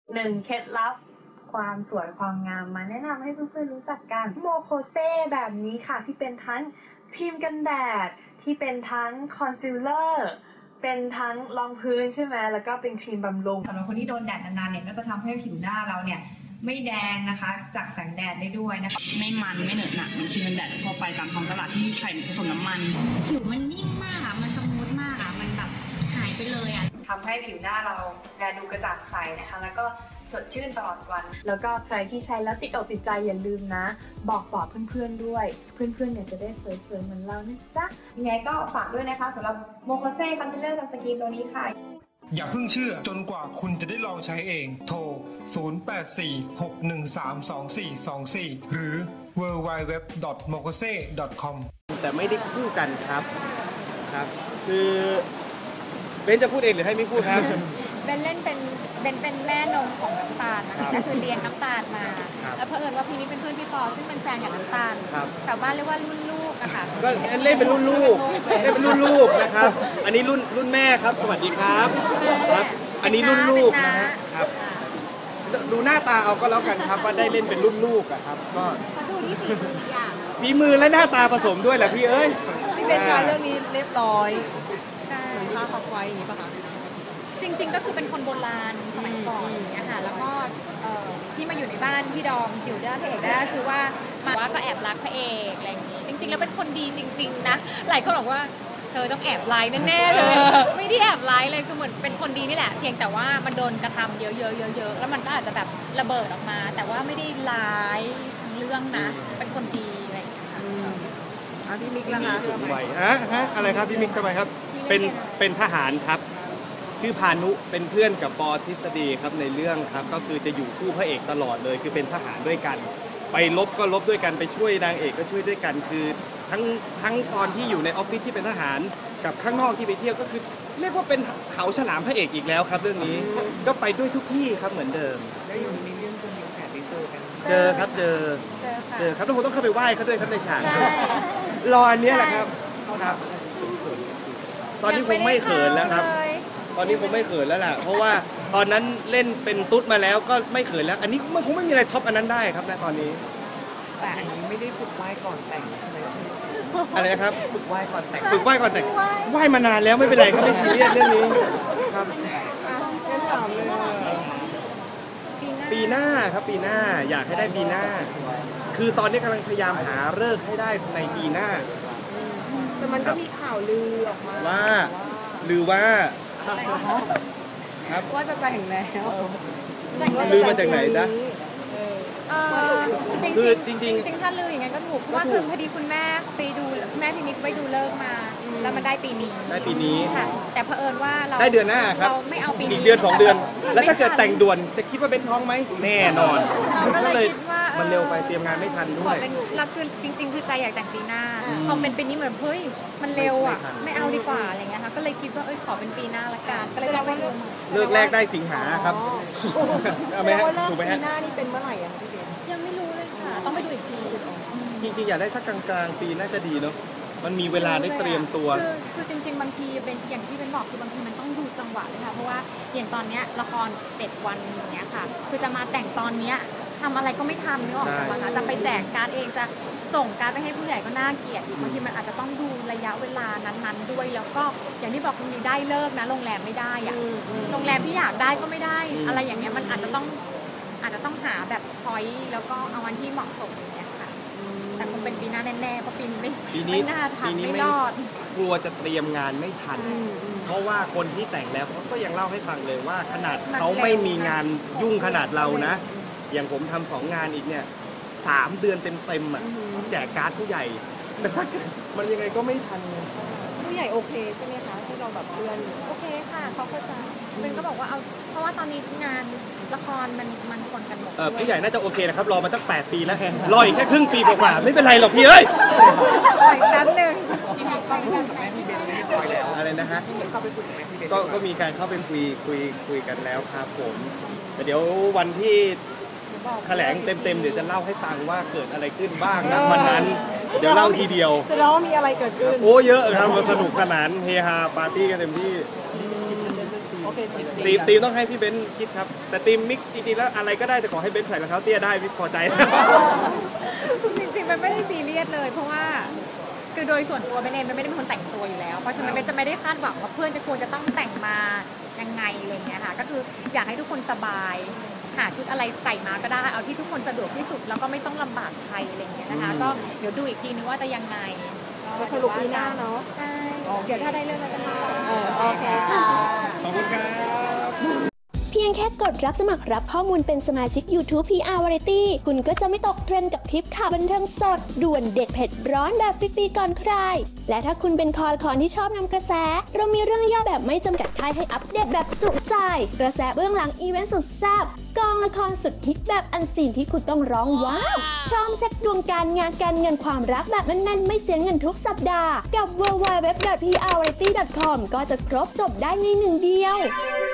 1 เคล็ดลับความสวยความงามมาแนะนำให้เพื่อนๆรู้จักกันโมโคเซแบบนี้ค่ะที่เป็นทั้งครีมกันแดดที่เป็นทั้งคอนซีลเลอร์เป็นทั้งรองพื้นใช่ไหมแล้วก็เป็นครีมบำรุงสำหรับคนที่โดนแดดนานๆเนี่ยก็จะทำให้ผิวหน้าเราเนี่ยไม่แดงนะคะจากแสงแดดได้ด้วยนะคะไม่มันไม่เหนอะหนักมันครีมกันแดดทั่วไปตามท้องตลาดที่ใส่ผสมน้ำมันผิวมันนิ่มมากอ่ะมันสมูทมากอ่ะมันแบบหายไปเลยอ่ะทำให้ผิวหน้าเราแลดูกระจ่างใสนะคะแล้วก็สดชื่นตลอดวันแล้วก็ใครที่ใช้แล้วติดอกติดใจอย่าลืมนะบอกต่อเพื่อนๆด้วยเพื่อนๆเนี่ยจะได้สวยๆเหมือนเรานะจ๊ะยังไงก็ฝากด้วยนะคะสำหรับโมโคเซ่คอนซีลเลอร์ซันสกรีนตัวนี้ค่ะอย่าเพิ่งเชื่อจนกว่าคุณจะได้ลองใช้เอง โทร 0846132424 หรือ www.mokose.com แต่ไม่ได้คู่กันครับคือเบนจะพูดเองหรือให้ไม่พูดครับเบนเป็นแม่นมของน้ำตาลนะคะก็คือเลี้ยงน้ำตาลมาแล้วเผอิญว่าพี่นี้เป็นเพื่อนพี่ปอซึ่งเป็นแฟนกับน้ำตาลชาวบ้านเรียกว่ารุ่นลูกอะค่ะก็เล่นเป็นรุ่นลูกนะครับ อันนี้รุ่นแม่ครับสวัสดีครับอันนี้รุ่นลูกนะครับดูหน้าตาเอาก็แล้วกันครับว่าได้เล่นเป็นรุ่นลูกอะครับก็ดูที่ฝีมือและหน้าตาผสมด้วยแหละพี่เอ้ยที่เป็นการเรื่องนี้เรียบร้อยใช่ค่าคอควายอย่างนี้ป่ะคะจริงๆก็คือเป็นคนโบราณสมัยก่อนอย่างเงี้ยค่ะแล้วก็ที่มาอยู่ในบ้านพี่ดอมอยู่ด้านพระเอกได้คือว่าก็แอบรักพระเอกอะไรอย่างงี้จริงๆแล้วเป็นคนดีจริงๆนะหลายคนบอกว่าเธอต้องแอบไลน์แน่ๆเลยไม่ได้แอบไลน์เลยคือเหมือนเป็นคนดีนี่แหละเพียงแต่ว่ามันโดนกระทำเยอะๆแล้วมันก็อาจจะแบบระเบิดออกมาแต่ว่าไม่ได้ร้ายทั้งเรื่องนะเป็นคนดีอะไรอย่างเงี้ยค่ะพี่มิกล่ะคะสูงวัยอะไรครับพี่มิกทำไมครับเป็นทหารครับชื่อพานุเป็นเพื่อนกับปอทฤษฎีครับในเรื่องครับก็คือจะอยู่คู่พระเอกตลอดเลยคือเป็นทหารด้วยกันไปลบก็ลบด้วยกันไปช่วยนางเอกก็ช่วยด้วยกันคือทั้งตอนที่อยู่ในออฟฟิศที่เป็นทหารกับข้างนอกที่ไปเที่ยวก็คือเรียกว่าเป็นเขาฉลามพระเอกอีกแล้วครับเรื่องนี้ก็ไปด้วยทุกที่ครับเหมือนเดิมได้อยู่ในเรื่องจะมีโอกาสได้เจอกันเจอครับทุกคนต้องเข้าไปไหว้เขาด้วยครับในฉากรออันนี้แหละครับตอนนี้คงไม่เขินแล้วครับตอนนี้คงไม่เขินแล้วล่ะเพราะว่าตอนนั้นเล่นเป็นตุ๊ดมาแล้วก็ไม่เขินแล้วอันนี้มันคงไม่มีอะไรท็อปอันนั้นได้ครับณตอนนี้แต่อันนี้ไม่ได้ฝึกไหว้ก่อนแต่งใช่ไหมอะไรนะครับฝึกไหว้ก่อนแต่งไหว้มานานแล้วไม่เป็นไรครับไม่ซีเรียสเรื่องนี้ครับปีหน้าครับปีหน้าอยากให้ได้ปีหน้าคือตอนนี้กำลังพยายามหาฤกษ์ให้ได้ในปีหน้าแต่มันก็มีข่าวลือออกมาว่าครับว่าจะแต่งแล้วลือมาจากไหนจ๊ะจริงถ้าลืออย่างนั้นก็ถูกเพราะว่าคือพอดีคุณแม่ไปดูแม่พี่นิดไปดูเลิกมาแล้วมันได้ปีนี้ค่ะแต่เผอิญว่าเราได้เดือนหน้าครับเราไม่เอาปีนี้อีกเดือน2 เดือนแล้วถ้าเกิดแต่งด่วนจะคิดว่าเป็นท้องไหมแน่นอนก็เลยมันเร็วไปเตรียมงานไม่ทันด้วยเราคือจริงๆคือใจอยากแต่งปีหน้าพอเป็นปีนี้เหมือนเฮ้ยมันเร็วอ่ะไม่เอาดีกว่าอะไรเงี้ยค่ะก็เลยคิดว่าขอเป็นปีหน้าละกันก็เลยต้องเลิกแรกได้สิงหาครับเอาไหมฮะถูกไหมฮะปีหน้านี่เป็นเมื่อไหร่อ่ะพี่เบนยังไม่รู้เลยค่ะต้องไปดูอีกทีจริงๆอยากได้สักกลางๆปีน่าจะดีเนาะมันมีเวลาได้เตรียมตัวคือจริงๆบางทีเป็นอย่างที่เป็นบอกคือบางทีมันต้องดูจังหวะเลยค่ะเพราะว่าอย่างตอนเนี้ยละคร7 วันอย่างเงี้ยค่ะคือจะมาแต่งตอนเนี้ยทำอะไรก็ไม่ทันนึกออกใช่ไหมคะจะไปแจกการ์ดเองจะส่งการ์ดไปให้ผู้ใหญ่ก็น่าเกลียดอีกบางทีมันอาจจะต้องดูระยะเวลานั้นๆด้วยแล้วก็อย่างที่บอกคุณได้เลิกนะโรงแรมไม่ได้อะโรงแรมที่อยากได้ก็ไม่ได้อะไรอย่างเงี้ยมันอาจจะต้องหาแบบพอยต์แล้วก็เอาวันที่เหมาะสมอย่างเงี้ยค่ะแต่คงเป็นปีหน้าแน่ๆเพราะปีนี้ไม่น่าทันไม่รอดกลัวจะเตรียมงานไม่ทันเพราะว่าคนที่แต่งแล้วเขาก็ยังเล่าให้ฟังเลยว่าขนาดเขาไม่มีงานยุ่งขนาดเรานะอย่างผมทำ2 งานอีกเนี่ย3 เดือนเต็มอ่ะแจกการ์ดผู้ใหญ่แต่ถ้ามันยังไงก็ไม่ทันผู้ใหญ่โอเคใช่ไหมคะที่เราแบบเพื่อนโอเคค่ะเขาเข้าใจเป็นก็บอกว่าเอาเพราะว่าตอนนี้งานละครมันคนกันหมดผู้ใหญ่น่าจะโอเคนะครับรอมาตั้ง8 ปีแล้วรออีกแค่ครึ่งปีกว่าไม่เป็นไรหรอกพี่เอ้ยอีกครั้งหนึ่งอะไรนะฮะก็มีการเข้าไปคุยกันแล้วครับผมแต่เดี๋ยววันที่แถลงเต็มๆเดี๋ยวจะเล่าให้ฟังว่าเกิดอะไรขึ้นบ้างนะวันนั้นเดี๋ยวเล่าทีเดียวจะเล่ามีอะไรเกิดขึ้นโอ้เยอะครับสนุกสนานเฮฮาปาร์ตี้กันเต็มที่อเคตีมต้องให้พี่เบนซ์คิดครับแต่ตีมมิกจริงๆแล้วอะไรก็ได้แต่ขอให้เบนซ์ใส่รองเท้าเตี้ยได้พี่พอใจจริงๆมันไม่ได้ซีเรียสเลยเพราะว่าคือโดยส่วนตัวเบนเองมันไม่ได้เป็นคนแต่งตัวอยู่แล้วเพราะฉะนั้นเบนจะไม่ได้คาดหวังว่าเพื่อนจะควรจะต้องแต่งมายังไงอะไรเงี้ยค่ะก็คืออยากให้ทุกคนสบายหาชุดอะไรใส่มาก็ได้เอาที่ทุกคนสะดวกที่สุดแล้วก็ไม่ต้องลำบากใครอะไรเงี้ยนะคะก็เดี๋ยวดูอีกทีนึงว่าจะยังไงก็สรุปปีหน้าเนาะใช่เดี๋ยวถ้าได้เรื่องเราจะมาโอเคค่ะขอบคุณครับเพียงแค่กดรับสมัครรับข้อมูลเป็นสมาชิก YouTube PR Variety คุณก็จะไม่ตกเทรนด์กับคลิปข่าวบันเทิงสด ด่วนเด็ดเผ็ดร้อนแบบฟรีๆก่อนใคร และถ้าคุณเป็นคอละคอนที่ชอบนำกระแส เรามีเรื่องย่อแบบไม่จำกัดค่ายให้อัปเดตแบบจุใจ กระแสเบื้องหลังอีเวนต์สุดแซ่บกองละครสุดฮิตแบบอันซีนที่คุณต้องร้องว้าวพร้อมเซ็ตดวงการงานการเงินความรักแบบแน่นๆไม่เสียเงินทุกสัปดาห์กับ www.prvariety.com ก็จะครบจบได้ในหนึ่งเดียว